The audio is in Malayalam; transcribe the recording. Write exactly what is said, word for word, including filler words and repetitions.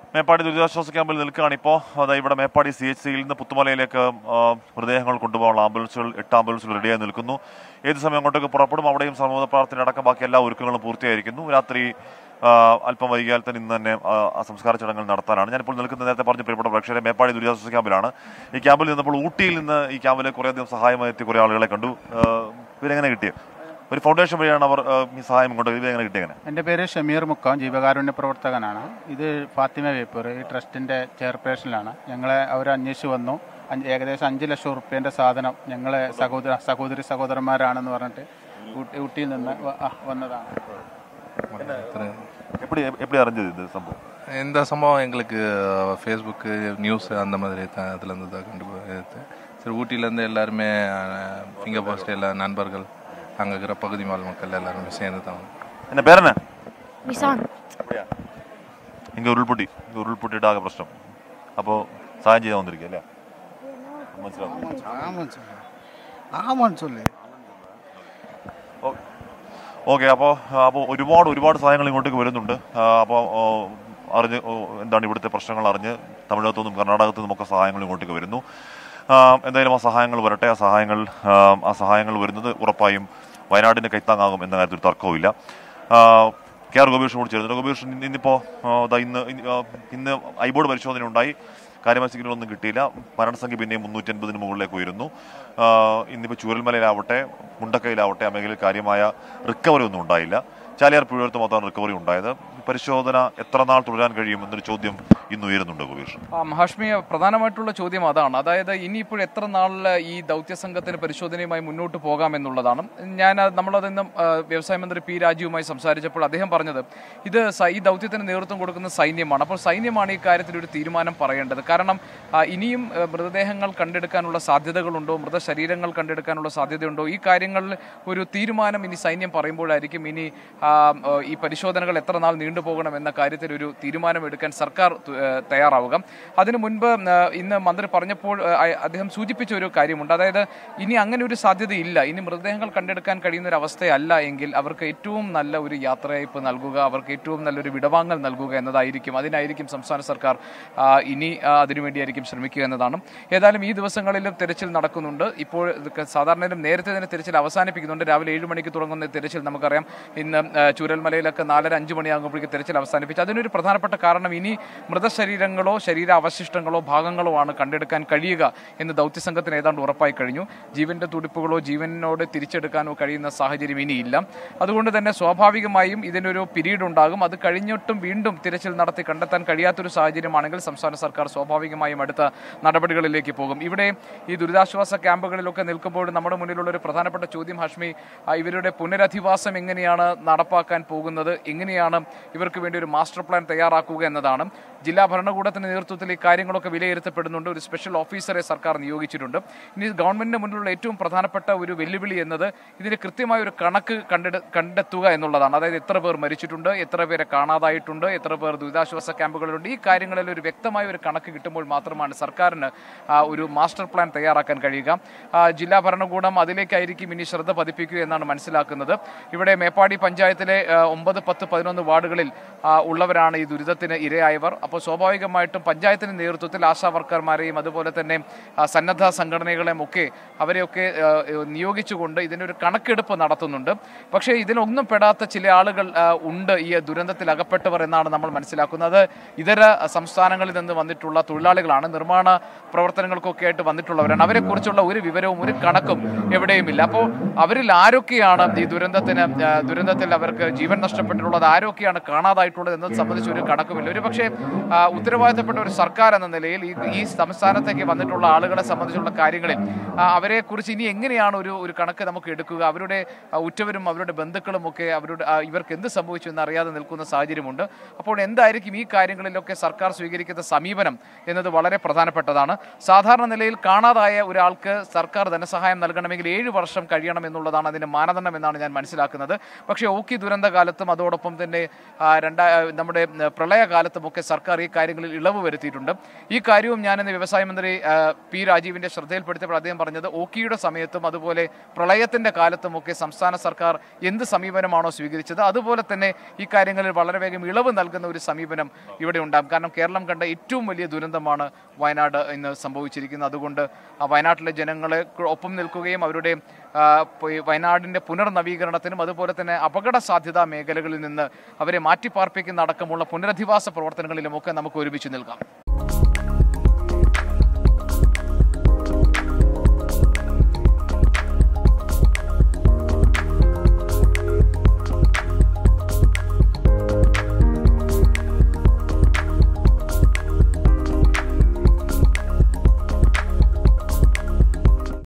മേപ്പാടി ദുരിതാശ്വാസ ക്യാമ്പിൽ നിൽക്കുകയാണ് ഇപ്പോൾ. അതായത് ഇവിടെ മേപ്പാടി സി എച്ച് സിയിൽ നിന്ന് പുത്തുമലയിലേക്ക് മൃതദേഹങ്ങൾ കൊണ്ടുപോകാനുള്ള ആംബുലൻസുകൾ എട്ട് ആംബുലൻസുകൾ റെഡിയായി നിൽക്കുന്നു. ഏത് സമയം അങ്ങോട്ടേക്ക് പുറപ്പെടും. അവിടെയും സമൂഹ പ്രാർത്ഥന അടക്കം ബാക്കി എല്ലാ ഒരുക്കങ്ങളും പൂർത്തിയായിരിക്കുന്നു. രാത്രി അല്പം വൈകിയാൽ തന്നെ ഇന്ന് തന്നെ സംസ്കാര ചടങ്ങുകൾ നടത്താനാണ്. ഞാനിപ്പോൾ നിൽക്കുന്ന നേരത്തെ പറഞ്ഞ പ്രിയപ്പെട്ട പ്രേക്ഷകരെ മേപ്പാടി ദുരിതാശ്വാസ ക്യാമ്പിലാണ്. ഈ ക്യാമ്പിൽ നിന്നപ്പോൾ ഊട്ടിയിൽ നിന്ന് ഈ ക്യാമ്പിൽ കുറേയധികം സഹായമായി എത്തി കുറേ ആളുകളെ കണ്ടു. ഇവരെങ്ങനെ കിട്ടിയത്? ഒരു ഫൗണ്ടേഷൻ വഴിയാണ് അവർ ഈ സഹായം കൊണ്ട് ഇതെങ്ങനെ കിട്ടിയത്? എൻ്റെ പേര് ഷമീർ മുക്കം, ജീവകാരുണ്യ പ്രവർത്തകനാണ്. ഇത് ഫാത്തിമ വേപ്പൂർ ഈ ട്രസ്റ്റിൻ്റെ ചെയർപേഴ്സണിലാണ്. ഞങ്ങളെ അവർ അന്വേഷിച്ച് വന്നു. ഏകദേശം അഞ്ച് ലക്ഷം റുപ്യേൻ്റെ സാധനം ഞങ്ങളെ സഹോദര സഹോദരി സഹോദരന്മാരാണെന്ന് പറഞ്ഞിട്ട് ഊട്ടിയിൽ നിന്ന് വന്നതാണ്. எப்படி எப்படி அறிஞ்சது இது சம்பவம்? இந்த சம்பவம் எங்களுக்கு ஃபேஸ்புக்கு நியூஸ் அந்த மாதிரி தான் அதுலேருந்து தான் கண்டு சரி ஊட்டியிலேருந்து எல்லாருமே ஃபிங்கர் போஸ்ட் எல்லா நண்பர்கள் அங்கே இருக்கிற பகுதி வாழ் மக்கள் எல்லாருமே சேர்ந்து தான். என்ன பேர் என்ன? நிசான். அப்படியா? இங்கே உருள்பொட்டி இங்கே உருள்பொட்டிட்டாக பிரச்சனை. അപ്പോൾ സഹായം ചെയ്യാൻ വന്നിരിക്കുക അല്ലേ? ഓക്കെ. അപ്പോൾ അപ്പോൾ ഒരുപാട് ഒരുപാട് സഹായങ്ങൾ ഇങ്ങോട്ടേക്ക് വരുന്നുണ്ട്. അപ്പോൾ അറിഞ്ഞ് എന്താണ് ഇവിടുത്തെ പ്രശ്നങ്ങൾ അറിഞ്ഞ് തമിഴകത്തു നിന്നും കർണാടകത്തു നിന്നുമൊക്കെ സഹായങ്ങൾ ഇങ്ങോട്ടേക്ക് വരുന്നു. എന്തായാലും ആ സഹായങ്ങൾ വരട്ടെ. ആ സഹായങ്ങൾ ആ സഹായങ്ങൾ വരുന്നത് ഉറപ്പായും വയനാടിന് കൈത്താങ്ങാകും എന്ന കാര്യത്തിൽ തർക്കവുമില്ല. കെ ആർ ഗോപീഷ് കൂടി ചേരുന്നുണ്ട്. ഗോപീഷ്, ഇന്നിപ്പോൾ ഇന്ന് ഇന്ന് ഐബോർഡ് പരിശോധന ഉണ്ടായി. കാര്യമായ സിഗ്നലൊന്നും കിട്ടിയില്ല. മരണസംഖ്യ പിന്നെയും മുന്നൂറ്റി അൻപതിന് മുകളിലേക്ക് ഉയരുന്നു. ഇന്നിപ്പോൾ ചൂരൽമലയിലാവട്ടെ മുണ്ടക്കയിലാവട്ടെ ആ മേഖലയിൽ കാര്യമായ റിക്കവറി ഒന്നും ഉണ്ടായില്ല. ചാലിയാർ പുഴയത്ത് മാത്രമാണ് റിക്കവറി ഉണ്ടായത്. പരിശോധന എത്ര നാൾ തുടരാൻ കഴിയും എന്നൊരു ചോദ്യം ഇന്ന് ഉയരുന്നുണ്ട് ഗോപീഷ്. ഹാഷ്മി, പ്രധാനമായിട്ടുള്ള ചോദ്യം അതാണ്. അതായത് ഇനിയിപ്പോൾ എത്ര നാളിൽ ഈ ദൗത്യ സംഘത്തിന് പരിശോധനയുമായി മുന്നോട്ട് പോകാമെന്നുള്ളതാണ്. ഞാൻ നമ്മളതിന്ന് വ്യവസായ മന്ത്രി പി രാജുവുമായി സംസാരിച്ചപ്പോൾ അദ്ദേഹം പറഞ്ഞത് ഇത് ഈ ദൗത്യത്തിന് നേതൃത്വം കൊടുക്കുന്ന സൈന്യമാണ്. അപ്പോൾ സൈന്യമാണ് ഈ കാര്യത്തിൽ ഒരു തീരുമാനം പറയേണ്ടത്. കാരണം ഇനിയും മൃതദേഹങ്ങൾ കണ്ടെടുക്കാനുള്ള സാധ്യതകളുണ്ടോ, മൃതശരീരങ്ങൾ കണ്ടെടുക്കാനുള്ള സാധ്യതയുണ്ടോ, ഈ കാര്യങ്ങളിൽ ഒരു തീരുമാനം ഇനി സൈന്യം പറയുമ്പോഴായിരിക്കും ഇനി ഈ പരിശോധനകൾ എത്ര നാൾ നീണ്ടുപോകണം എന്ന കാര്യത്തിൽ ഒരു തീരുമാനമെടുക്കാൻ സർക്കാർ തയ്യാറാവുക. അതിനു മുൻപ് ഇന്ന് മന്ത്രി പറഞ്ഞപ്പോൾ അദ്ദേഹം സൂചിപ്പിച്ച ഒരു കാര്യമുണ്ട്. അതായത് ഇനി അങ്ങനെ ഒരു സാധ്യതയില്ല. ഇനി മൃതദേഹങ്ങൾ കണ്ടെടുക്കാൻ കഴിയുന്ന ഒരു അവസ്ഥയല്ല എങ്കിൽ അവർക്ക് ഏറ്റവും നല്ല ഒരു യാത്രയയപ്പ് നൽകുക, അവർക്ക് ഏറ്റവും നല്ലൊരു വിടവാങ്ങൽ നൽകുക എന്നതായിരിക്കും. അതിനായിരിക്കും സംസ്ഥാന സർക്കാർ ഇനി അതിനുവേണ്ടിയായിരിക്കും ശ്രമിക്കുക എന്നതാണ്. ഏതായാലും ഈ ദിവസങ്ങളിലും തെരച്ചിൽ നടക്കുന്നുണ്ട്. ഇപ്പോൾ സാധാരണയിലും നേരത്തെ തന്നെ തെരച്ചിൽ അവസാനിപ്പിക്കുന്നുണ്ട്. രാവിലെ ഏഴ് മണിക്ക് തുടങ്ങുന്ന തെരച്ചിൽ നമുക്കറിയാം ഇന്ന് ചൂരൽമലയിലൊക്കെ നാലര അഞ്ച് മണിയാകുമ്പോഴേക്ക് തെരച്ചിൽ അവസാനിപ്പിച്ചു. അതിനൊരു പ്രധാനപ്പെട്ട കാരണം ഇനി മൃതശരീരങ്ങളോ ശരീരാവശിഷ്ടങ്ങളോ ഭാഗങ്ങളോ ആണ് കണ്ടെടുക്കാൻ കഴിയുക എന്ന് ദൗത്യസംഘത്തിന് ഏതാണ്ട് ഉറപ്പായി കഴിഞ്ഞു. ജീവന്റെ തുടിപ്പുകളോ ജീവനോട് തിരിച്ചെടുക്കാനോ കഴിയുന്ന സാഹചര്യം ഇനിയില്ല. അതുകൊണ്ട് തന്നെ സ്വാഭാവികമായും ഇതിനൊരു പിരീഡ് ഉണ്ടാകും. അത് കഴിഞ്ഞിട്ടും വീണ്ടും തിരച്ചിൽ നടത്തി കണ്ടെത്താൻ കഴിയാത്തൊരു സാഹചര്യമാണെങ്കിൽ സംസ്ഥാന സർക്കാർ സ്വാഭാവികമായും അടുത്ത നടപടികളിലേക്ക് പോകും. ഇവിടെ ഈ ദുരിതാശ്വാസ ക്യാമ്പുകളിലൊക്കെ നിൽക്കുമ്പോൾ നമ്മുടെ മുന്നിലുള്ള ഒരു പ്രധാനപ്പെട്ട ചോദ്യം ഹാഷ്മി, ഇവരുടെ പുനരധിവാസം എങ്ങനെയാണ് നടപ്പാക്കാൻ പോകുന്നത്, എങ്ങനെയാണ് ഇവർക്ക് വേണ്ടി ഒരു മാസ്റ്റർ പ്ലാൻ തയ്യാറാക്കുക എന്നതാണ്. ജില്ലാ ഭരണകൂടത്തിന്റെ നേതൃത്വത്തിൽ ഈ കാര്യങ്ങളൊക്കെ വിലയിരുത്തപ്പെടുന്നുണ്ട്. ഒരു സ്പെഷ്യൽ ഓഫീസറെ സർക്കാർ നിയോഗിച്ചിട്ടുണ്ട്. ഇനി ഗവൺമെന്റിന് മുന്നിലുള്ള ഏറ്റവും പ്രധാനപ്പെട്ട ഒരു വെല്ലുവിളി എന്നത് ഇതിന് കൃത്യമായ ഒരു കണക്ക് കണ്ടെടു കണ്ടെത്തുക എന്നുള്ളതാണ്. അതായത് എത്ര പേർ മരിച്ചിട്ടുണ്ട്, എത്ര പേരെ കാണാതായിട്ടുണ്ട്, എത്ര പേർ ദുരിതാശ്വാസ ക്യാമ്പുകളിലുണ്ട്. ഈ കാര്യങ്ങളിൽ ഒരു വ്യക്തമായ ഒരു കണക്ക് കിട്ടുമ്പോൾ മാത്രമാണ് സർക്കാരിന് ഒരു മാസ്റ്റർ പ്ലാൻ തയ്യാറാക്കാൻ കഴിയുക. ജില്ലാ ഭരണകൂടം അതിലേക്കായിരിക്കും ഇനി ശ്രദ്ധ പതിപ്പിക്കുക എന്നാണ് മനസ്സിലാക്കുന്നത്. ഇവിടെ മേപ്പാടി പഞ്ചായത്തിലെ ഒമ്പത് പത്ത് പതിനൊന്ന് വാർഡുകളിൽ ഉള്ളവരാണ് ഈ ദുരിതത്തിന് ഇരയായവർ. അപ്പോൾ സ്വാഭാവികമായിട്ടും പഞ്ചായത്തിന്റെ നേതൃത്വത്തിൽ ആശാ വർക്കർമാരെയും അതുപോലെ തന്നെ സന്നദ്ധ സംഘടനകളെയും ഒക്കെ അവരെയൊക്കെ നിയോഗിച്ചുകൊണ്ട് ഇതിനൊരു കണക്കെടുപ്പ് നടത്തുന്നുണ്ട്. പക്ഷേ ഇതിലൊന്നും പെടാത്ത ചില ആളുകൾ ഉണ്ട് ഈ ദുരന്തത്തിൽ അകപ്പെട്ടവർ എന്നാണ് നമ്മൾ മനസ്സിലാക്കുന്നത്. ഇതര സംസ്ഥാനങ്ങളിൽ നിന്ന് വന്നിട്ടുള്ള തൊഴിലാളികളാണ്, നിർമ്മാണ പ്രവർത്തനങ്ങൾക്കൊക്കെ ആയിട്ട് വന്നിട്ടുള്ളവരാണ്. അവരെക്കുറിച്ചുള്ള ഒരു വിവരവും ഒരു കണക്കും എവിടെയുമില്ല. അപ്പോൾ അവരിൽ ആരൊക്കെയാണ് ഈ ദുരന്തത്തിന് ദുരന്തത്തിൽ അവർക്ക് ജീവൻ നഷ്ടപ്പെട്ടിട്ടുള്ളത്, ആരൊക്കെയാണ് കാണാതായിട്ടുള്ളത് എന്നത് സംബന്ധിച്ച് ഒരു കണക്കുമില്ല. ഒരു പക്ഷേ ഉത്തരവാദിത്തപ്പെട്ട ഒരു സർക്കാർ എന്ന നിലയിൽ ഈ ഈ സംസ്ഥാനത്തേക്ക് വന്നിട്ടുള്ള ആളുകളെ സംബന്ധിച്ചുള്ള കാര്യങ്ങളിൽ അവരെക്കുറിച്ച് ഇനി എങ്ങനെയാണ് ഒരു ഒരു കണക്ക് നമുക്ക് എടുക്കുക, അവരുടെ ഉറ്റവരും അവരുടെ ബന്ധുക്കളും ഒക്കെ അവരുടെ ഇവർക്ക് എന്ത് സംഭവിച്ചു എന്നറിയാതെ നിൽക്കുന്ന സാഹചര്യമുണ്ട്. അപ്പോൾ എന്തായിരിക്കും ഈ കാര്യങ്ങളിലൊക്കെ സർക്കാർ സ്വീകരിക്കുന്ന സമീപനം എന്നത് വളരെ പ്രധാനപ്പെട്ടതാണ്. സാധാരണ നിലയിൽ കാണാതായ ഒരാൾക്ക് സർക്കാർ ധനസഹായം നൽകണമെങ്കിൽ ഏഴ് വർഷം കഴിയണം എന്നുള്ളതാണ് അതിൻ്റെ മാനദണ്ഡം എന്നാണ് ഞാൻ മനസ്സിലാക്കുന്നത്. പക്ഷേ ഓക്കി ദുരന്ത കാലത്തും അതോടൊപ്പം തന്നെ രണ്ടാ നമ്മുടെ പ്രളയകാലത്തുമൊക്കെ സർക്കാർ സർക്കാർ ഈ കാര്യങ്ങളിൽ ഇളവ് വരുത്തിയിട്ടുണ്ട്. ഈ കാര്യവും ഞാനിന്ന് വ്യവസായ മന്ത്രി പി രാജീവിന്റെ ശ്രദ്ധയിൽപ്പെടുത്തിയപ്പോൾ അദ്ദേഹം പറഞ്ഞത് ഓക്കിയുടെ സമയത്തും അതുപോലെ പ്രളയത്തിന്റെ കാലത്തുമൊക്കെ സംസ്ഥാന സർക്കാർ എന്ത് സമീപനമാണോ സ്വീകരിച്ചത് അതുപോലെ തന്നെ ഈ കാര്യങ്ങളിൽ വളരെ വേഗം ഇളവ് നൽകുന്ന ഒരു സമീപനം ഇവിടെ ഉണ്ടാകും. കാരണം കേരളം കണ്ട ഏറ്റവും വലിയ ദുരന്തമാണ് വയനാട് ഇന്ന് സംഭവിച്ചിരിക്കുന്നത്. അതുകൊണ്ട് ആ വയനാട്ടിലെ ജനങ്ങളെ ഒപ്പം നിൽക്കുകയും അവരുടെ വയനാടിന്റെ പുനർനവീകരണത്തിനും അതുപോലെ തന്നെ അപകട സാധ്യതാ മേഖലകളിൽ നിന്ന് അവരെ മാറ്റിപ്പാർപ്പിക്കുന്ന അടക്കമുള്ള പുനരധിവാസ പ്രവർത്തനങ്ങളിലുമൊക്കെ നമുക്ക് ഒരുമിച്ച് നിൽക്കാം.